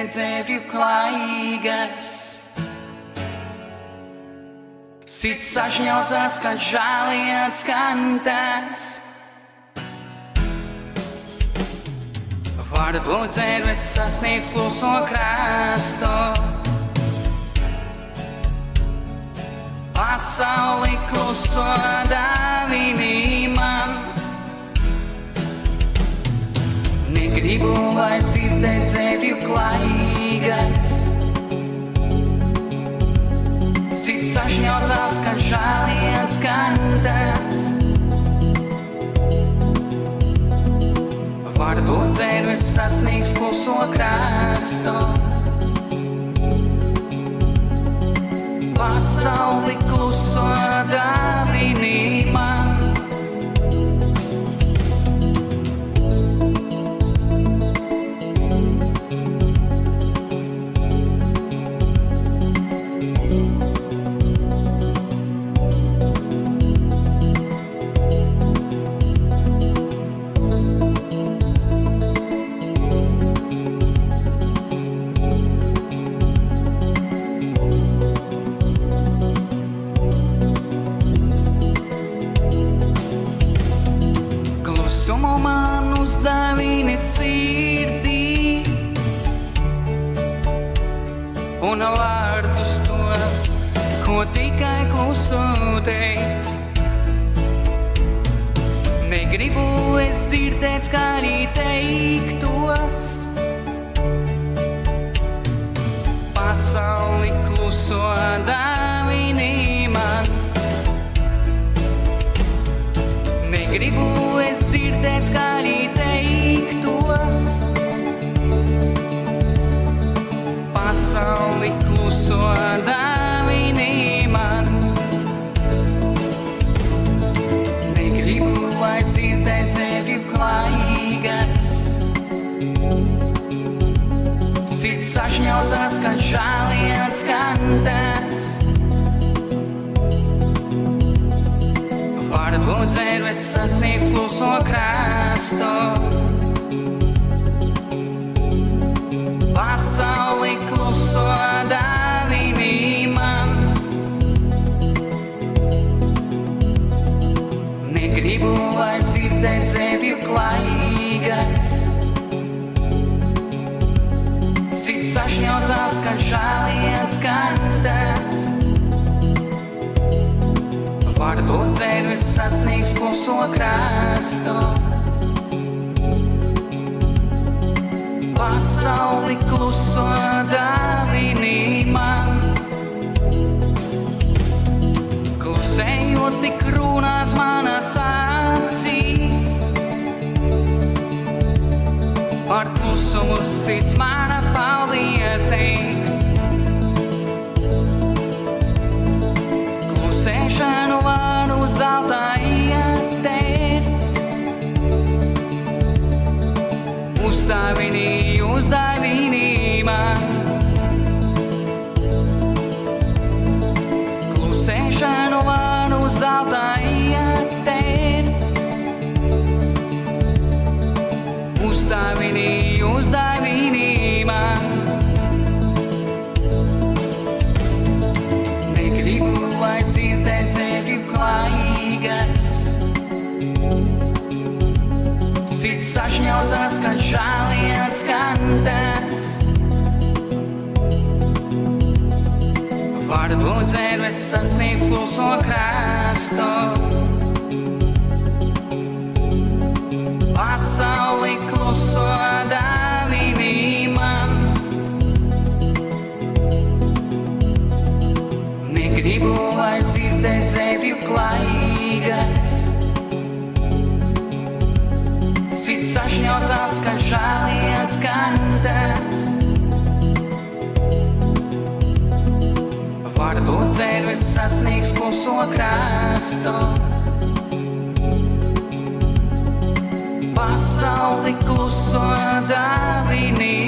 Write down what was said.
dzēvju klājīgais. Sirds sašņaucās, kad žāli atskantās. Varbūt dzērves sasniegs kluso krastu. Pasauli kluso dāvini man. Negribu vairs dzirdēt dzēvju klājīgais. Sirds sašņaucās, kad žāli atskantās. Varbūt dzērves sasniegs kluso krastu. Pasauli kluso dāvini man. Klusumu man uzdāvini sirdī un vārdus tos, ko tikai klusu teic. Negribu es dzirdēt skaļi teiktos. Pasauli kluso dāvini man. Negribu es dzirdēt skaļi teiktos. Pasauli kluso dāvini man. Negribu, lai dzirdēt dzēvju klājīgais. Sirds sašņaucās, kad žāli atskantās. Varbūt dzērves sasniegs kluso krastu. Pasauli kluso dāvini man. Negribu vairs dzirdēt dzēvju klājīgais. Sirds sašņaucās, kad žāli atskantās. Varbūt dzērves sasniegs kluso krastu. Pasauli kluso dāvini man. Klusējot tik runās manas acīs. Par klusumu sirds mana paldies teiks. Klusēšanu varu zeltā ietēt. Uzdāvini man. Klusēšanu varu zeltā ietēt. Uzdāvini man. Negribu, lai dzirdēt dzēvju klājīgais. Sirds sašņaucās, kad žāli atskantās. Varbūt dzērves sasniegs kluso krastu. Pasauli kluso dāvini man. Negribu, lai dzirdēt dzēvju klājīgais. Sirds sašņaucās, kad žāli atskantās. Varbūt dzērves sasniegs kluso krastu. Pasauli kluso dāvini